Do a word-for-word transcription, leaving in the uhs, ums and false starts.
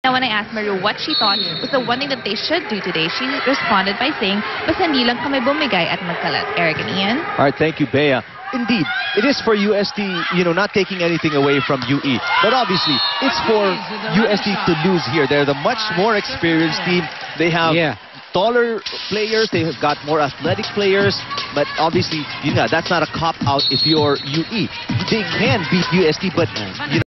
Now, when I asked Maru what she thought was the one thing that they should do today, she responded by saying, basta hindi lang kami bumigay at magkalat. Eric and Ian? All right, thank you, Bea. Indeed, it is for U S T, you know, not taking anything away from U E. But obviously, it's for U S T to lose here. They're the much more experienced team. They have yeah. taller players. They have got more athletic players. But obviously, you know, that's not a cop-out if you're U E. They can beat U S T, but, you know,